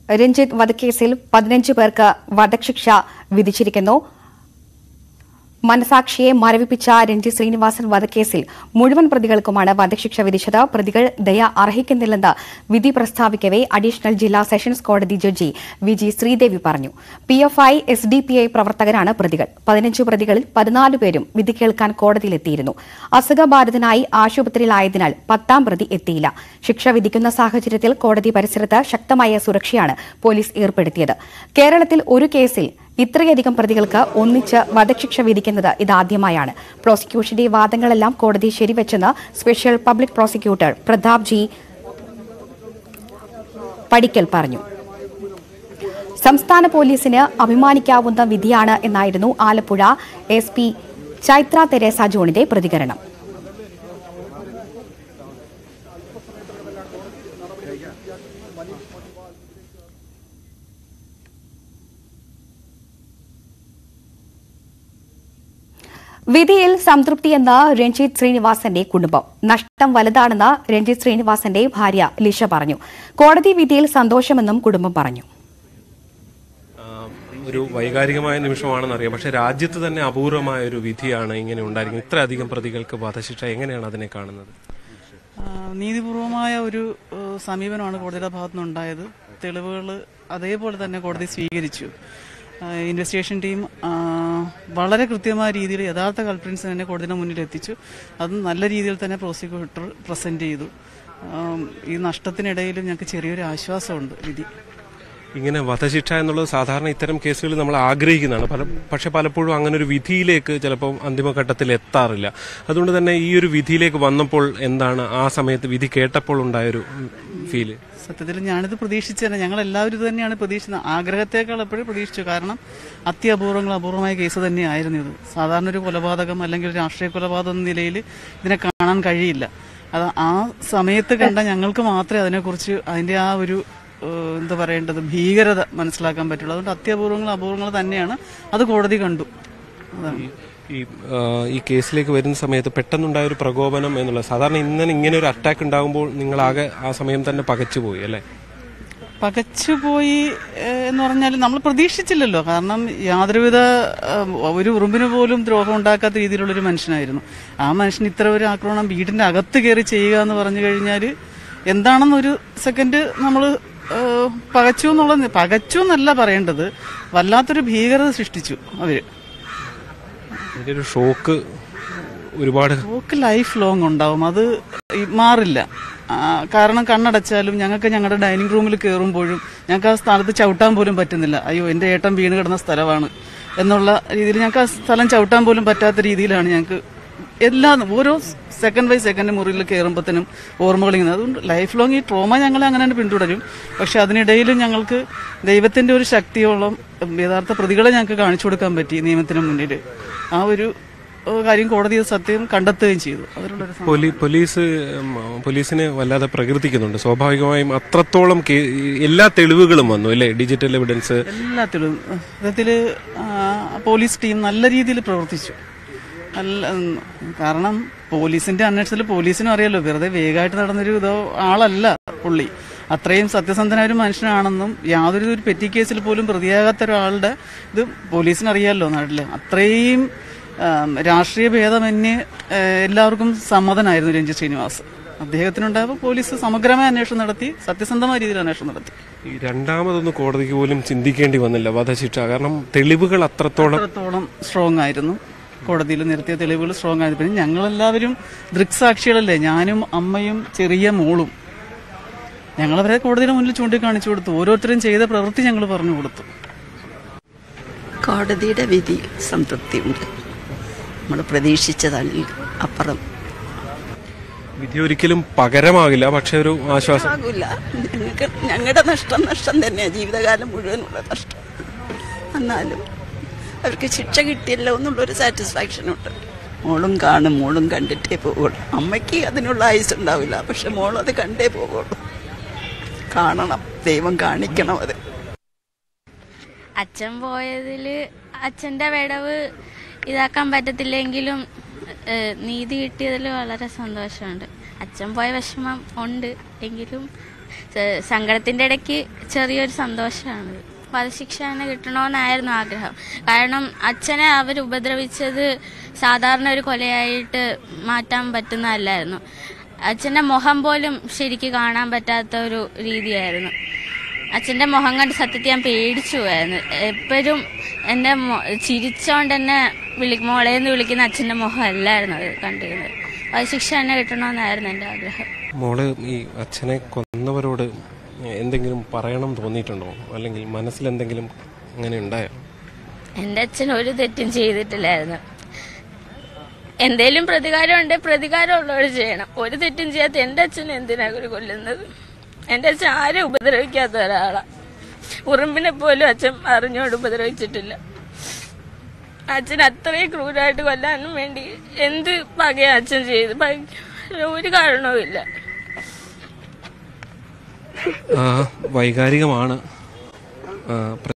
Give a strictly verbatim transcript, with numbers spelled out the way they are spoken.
രഞ്ജിത്ത് വധക്കേസിൽ പതിനഞ്ച് പേർക്ക് വധശിക്ഷ വിധിച്ചിരിക്കുന്നു. മനസാക്ഷിയെ മരവിപ്പിച്ച രഞ്ജിത്ത് ശ്രീനിവാസൻ വധക്കേസിൽ മുഴുവൻ പ്രതികൾക്കുമാണ് വധശിക്ഷ വിധിച്ചത്. പ്രതികൾ ദയ അർഹിക്കുന്നില്ലെന്ന് വിധി പ്രസ്താവിക്കവെ അഡീഷണൽ ജില്ലാ സെഷൻസ് കോടതി ജഡ്ജി വി ജി ശ്രീദേവി പറഞ്ഞു. P F I S D P I പ്രവർത്തകരാണ് പ്രതികൾ. പതിനഞ്ച് പ്രതികളിൽ പതിനാല് പേരും വിധി കേൾക്കാൻ കോടതിയിലെത്തിയിരുന്നു. അസുഖബാധിതനായി ആശുപത്രിയിലായതിനാൽ പത്താം പ്രതി എത്തിയില്ല. ശിക്ഷ വിധിക്കുന്ന സാഹചര്യത്തിൽ കോടതി പരിസരത്ത് ശക്തമായ സുരക്ഷയാണ് പോലീസ് ഏർപ്പെടുത്തിയത്. കേരളത്തിൽ ഒരു കേസിൽ ഇത്രയധികം പ്രതികൾക്ക് ഒന്നിച്ച് വധശിക്ഷ വിധിക്കുന്നത് ഇതാദ്യമായാണ്. പ്രോസിക്യൂഷന്റെ വാദങ്ങളെല്ലാം കോടതി ശരിവെച്ചെന്ന് special public prosecutor Prathap G Padikkal പറഞ്ഞു. സംസ്ഥാന പോലീസിന് അഭിമാനിക്കാവുന്ന വിധിയാണ് എന്നായിരുന്നു Alappuzha S P Chaitra Teresa ജോണിന്റെ പ്രതികരണം. വിധിയിൽ സംതൃപ്തിയെന്ന് രഞ്ജിത്ത് ശ്രീനിവാസന്റെ കുടുംബം. നഷ്ടം വലുതാണെന്ന് രഞ്ജിത്ത് ശ്രീനിവാസന്റെ ഭാര്യ ലിഷ പറഞ്ഞു. കോടതി വിധിയിൽ സന്തോഷമെന്നും കുടുംബം പറഞ്ഞു. ഒരു വൈകാരികമായ നിമിഷമാണെന്നറിയാം, പക്ഷെ രാജ്യത്ത് തന്നെ അപൂർവമായ ഒരു വിധിയാണ് ഇങ്ങനെ ഉണ്ടായിരിക്കുന്നത്. ഇത്രയധികം പ്രതികൾക്ക് വധശിക്ഷ, എങ്ങനെയാണ് അതിനെ കാണുന്നത്? നീതിപൂർവമായ ഒരു സമീപനമാണ് കോടതിയുടെ ഭാഗത്തുനിന്നുണ്ടായത്. തെളിവുകൾ അതേപോലെ തന്നെ കോടതി സ്വീകരിച്ചു. ഇൻവെസ്റ്റിഗേഷൻ ടീം വളരെ കൃത്യമായ രീതിയിൽ യഥാർത്ഥ കൾപ്രിൻസ് തന്നെ കോടതിയുടെ മുന്നിൽ എത്തിച്ചു. അത് നല്ല രീതിയിൽ തന്നെ പ്രോസിക്യൂട്ടർ പ്രസന്റ് ചെയ്തു. ഈ നഷ്ടത്തിനിടയിലും ഞങ്ങൾക്ക് ചെറിയൊരു ആശ്വാസമുണ്ട് വിധി. ഇങ്ങനെ വധശിക്ഷ എന്നുള്ളത് സാധാരണ ഇത്തരം കേസുകളിൽ നമ്മൾ ആഗ്രഹിക്കുന്നതാണ്, പല പക്ഷെ പലപ്പോഴും അങ്ങനെ ഒരു വിധിയിലേക്ക് ചിലപ്പോൾ അന്തിമഘട്ടത്തിൽ എത്താറില്ല. അതുകൊണ്ട് തന്നെ ഈ ഒരു വിധിയിലേക്ക് വന്നപ്പോൾ എന്താണ് ആ സമയത്ത് വിധി കേട്ടപ്പോൾ ഉണ്ടായൊരു ഫീല്? സത്യത്തിൽ ഞാനിത് പ്രതീക്ഷിച്ചതന്നെ, ഞങ്ങൾ എല്ലാവരും ഇത് തന്നെയാണ് പ്രതീക്ഷിച്ചത്. ആഗ്രഹത്തേക്കാൾ എപ്പോഴും പ്രതീക്ഷിച്ചു. കാരണം അത്യപൂർവങ്ങൾ അപൂർവമായ കേസ് തന്നെയായിരുന്നു ഇത്. സാധാരണ ഒരു കൊലപാതകം അല്ലെങ്കിൽ ഒരു രാഷ്ട്രീയ കൊലപാതകം എന്ന നിലയിൽ ഇതിനെ കാണാൻ കഴിയില്ല. അത് ആ സമയത്ത് കണ്ട ഞങ്ങൾക്ക് മാത്രമേ അതിനെക്കുറിച്ച് അതിന്റെ ആ ഒരു എന്താ പറയേണ്ടത് ഭീകരത മനസ്സിലാക്കാൻ പറ്റുള്ളൂ. അതുകൊണ്ട് അത്യപൂർവങ്ങൾ അപൂർവങ്ങൾ തന്നെയാണ് അത് കോടതി കണ്ടു. ഈ ഈ കേസിലേക്ക് വരുന്ന സമയത്ത് പെട്ടെന്നുണ്ടായ ഒരു പ്രകോപനം എന്നുള്ളത്, സാധാരണ ഇന്നലെ ഇങ്ങനെ ഒരു അറ്റാക്ക് ഉണ്ടാകുമ്പോൾ നിങ്ങളാകെ ആ സമയം തന്നെ പകച്ചുപോയി അല്ലേ? പകച്ചുപോയി എന്ന് പറഞ്ഞാൽ നമ്മൾ പ്രതീക്ഷിച്ചില്ലല്ലോ. കാരണം യാതൊരുവിധ ഒരു ഉറുമ്പിന് പോലും ദ്രോഹം ഉണ്ടാക്കാത്ത രീതിയിലുള്ളൊരു മനുഷ്യനായിരുന്നു. ആ മനുഷ്യൻ ഇത്ര ഒരു ആക്രമണം വീടിന്റെ അകത്ത് കയറി ചെയ്യുക എന്ന് പറഞ്ഞു കഴിഞ്ഞാൽ എന്താണെന്നൊരു സെക്കൻഡ് നമ്മൾ പകച്ചു എന്നുള്ളത്, പകച്ചു എന്നല്ല പറയേണ്ടത്, വല്ലാത്തൊരു ഭീകരത സൃഷ്ടിച്ചു അവര്. ഒരു ഷോക്ക് ഒരുപാട് ഷോക്ക് ലൈഫ് ലോങ് ഉണ്ടാവും, അത് മാറില്ല. കാരണം കണ്ണടച്ചാലും ഞങ്ങൾക്ക് ഞങ്ങളുടെ ഡൈനിങ് റൂമിൽ കയറുമ്പോഴും ഞങ്ങൾക്ക് ആ സ്ഥലത്ത് ചവിട്ടാൻ പോലും പറ്റുന്നില്ല. അയ്യോ എന്റെ ഏട്ടൻ വീണ് കിടന്ന സ്ഥലമാണ് എന്നുള്ള രീതിയിൽ ഞങ്ങൾക്ക് ആ സ്ഥലം ചവിട്ടാൻ പോലും പറ്റാത്ത രീതിയിലാണ് ഞങ്ങൾക്ക് എല്ലാ ഓരോ സെക്കൻഡ് ബൈ സെക്കൻഡ് മുറിയിൽ കയറുമ്പോഴത്തേനും ഓർമ്മകൾ ഇങ്ങനെ. അതുകൊണ്ട് ലൈഫ് ലോങ് ഈ ട്രോമ ഞങ്ങളെ അങ്ങനെ തന്നെ പിന്തുടരും. പക്ഷെ അതിനിടയിലും ഞങ്ങൾക്ക് ദൈവത്തിന്റെ ഒരു ശക്തിയോളം യഥാർത്ഥ പ്രതികളെ ഞങ്ങൾക്ക് കാണിച്ചു കൊടുക്കാൻ പറ്റി നിയമത്തിന് മുന്നിൽ. ആ ഒരു കാര്യം കോടതി സത്യം കണ്ടെത്തുകയും ചെയ്തു. പോലീസ് പോലീസിനെ വല്ലാതെ പ്രകീർത്തിക്കുന്നുണ്ട്. സ്വാഭാവികമായും അത്രത്തോളം എല്ലാ തെളിവുകളും വന്നു അല്ലേ? ഡിജിറ്റൽ എവിഡൻസ് എല്ലാ തെളിവും സത്യത്തില് പോലീസ് ടീം നല്ല രീതിയിൽ പ്രവർത്തിച്ചു. അല്ല, കാരണം പോലീസിന്റെ അന്വേഷണത്തിൽ പോലീസിനും അറിയാലോ വെറുതെ വേഗമായിട്ട് നടന്നൊരു ഇതോ ആളല്ല പുള്ളി. അത്രയും സത്യസന്ധനായ ഒരു മനുഷ്യനാണെന്നും യാതൊരു ഒരു പെറ്റി കേസിൽ പോലും പ്രതിയാകാത്ത ഒരാളുടെ ഇത് പോലീസിനറിയാമല്ലോ നാട്ടില്. അത്രയും രാഷ്ട്രീയ ഭേദമന്യേ എല്ലാവർക്കും സമ്മതനായിരുന്നു രഞ്ജിത്ത് ശ്രീനിവാസ്. അദ്ദേഹത്തിനുണ്ടായപ്പോൾ പോലീസ് സമഗ്രമായ അന്വേഷണം നടത്തി, സത്യസന്ധമായ രീതിയിൽ അന്വേഷണം നടത്തി. ഈ രണ്ടാമതൊന്നും കോടതിക്ക് പോലും ചിന്തിക്കേണ്ടി വന്നില്ല വധശിക്ഷ, കാരണം തെളിവുകൾ അത്രത്തോളം അത്രത്തോളം സ്ട്രോങ് ആയിരുന്നു. കോടതിയിൽ നിർത്തിയ തെളിവുകൾ സ്ട്രോങ് ആയിരുന്നു. പിന്നെ ഞങ്ങളെല്ലാവരും ദൃക്സാക്ഷികളല്ലേ, ഞാനും അമ്മയും ചെറിയ മോളും. ഞങ്ങളവരെ കോടതിയുടെ മുന്നിൽ ചൂണ്ടിക്കാണിച്ചു കൊടുത്തു. ഓരോരുത്തരും ചെയ്ത പ്രവൃത്തി ഞങ്ങൾ പറഞ്ഞു കൊടുത്തു. കോടതിയുടെ വിധി സംതൃപ്തിയുണ്ട്. നമ്മൾ പ്രതീക്ഷിച്ചതാണ് അപ്പുറം. വിധി ഒരിക്കലും പകരമാകില്ല, പക്ഷെ ഒരു ആശ്വാസം ആകില്ല. ഞങ്ങൾക്ക് ഞങ്ങളുടെ നഷ്ടം നഷ്ടം തന്നെയാണ്, ജീവിതകാലം മുഴുവനുള്ള നഷ്ടം. എന്നാലും അവർക്ക് ശിക്ഷ കിട്ടിയല്ലോ എന്നുള്ളൊരു സാറ്റിസ്ഫാക്ഷൻ ഉണ്ട്. മോളും കാണും, മോളും കണ്ടിട്ടേ പോകുള്ളൂ. അമ്മയ്ക്ക് അതിനുള്ള ആയുസ് ഉണ്ടാവില്ല, പക്ഷെ മോളത് കണ്ടേ പോകുള്ളൂ. കാണണം, ദൈവം കാണിക്കണം അത്. അച്ഛൻ പോയതില് അച്ഛന്റെ വിടവ് ഇതാക്കാൻ പറ്റത്തില്ലെങ്കിലും നീതി കിട്ടിയതിൽ വളരെ സന്തോഷമുണ്ട്. അച്ഛൻ പോയ വിഷമം ഉണ്ട് എങ്കിലും സങ്കടത്തിൻ്റെ ഇടയ്ക്ക് ചെറിയൊരു സന്തോഷമാണ്. വധശിക്ഷ തന്നെ കിട്ടണമെന്നായിരുന്നു ആഗ്രഹം. കാരണം അച്ഛനെ അവർ ഉപദ്രവിച്ചത് സാധാരണ ഒരു കൊലയായിട്ട് മാറ്റാൻ പറ്റുന്നതല്ലായിരുന്നു. അച്ഛൻ്റെ മുഖം പോലും ശരിക്ക് കാണാൻ പറ്റാത്ത ഒരു രീതിയായിരുന്നു. അച്ഛൻ്റെ മുഖം കണ്ട് സത്യത്തിൽ ഞാൻ പേടിച്ചു പോയായിരുന്നു. എപ്പോഴും എൻ്റെ ചിരിച്ചോണ്ട് തന്നെ വിളി മോളേന്ന് വിളിക്കുന്ന അച്ഛൻ്റെ മുഖം അല്ലായിരുന്നു അത് കണ്ടിരുന്നത്. വധശിക്ഷ തന്നെ കിട്ടണമെന്നായിരുന്നു എൻ്റെ ആഗ്രഹം. മോള് ഈ അച്ഛനെ കൊന്നവരോട് എന്തെങ്കിലും പറയണം തോന്നിയിട്ടുണ്ടോ, അല്ലെങ്കിൽ മനസ്സിൽ എന്തെങ്കിലും അങ്ങനെ ഉണ്ടായോ? എൻ്റെ അച്ഛൻ ഒരു തെറ്റും ചെയ്തിട്ടില്ലായിരുന്നു. എന്തേലും പ്രതികാരം ഉണ്ട്, പ്രതികാരം ഉള്ളവർ ചെയ്യണം. ഒരു തെറ്റും ചെയ്യാത്ത എൻ്റെ അച്ഛൻ എന്തിനാ ഒരു കൊല്ലുന്നത്? എൻ്റെ അച്ഛൻ ആരും ഉപദ്രവിക്കാത്ത ഒരാളാണ്. ഉറുമ്പിനെ പോലും അച്ഛൻ അറിഞ്ഞോട് ഉപദ്രവിച്ചിട്ടില്ല. അച്ഛൻ അത്രയും ക്രൂരമായിട്ട് കൊല്ലാനും വേണ്ടി എന്ത് പകയാ അച്ഛൻ ചെയ്ത്? ഒരു കാരണവും ഇല്ല. വൈകാരികമാണ്.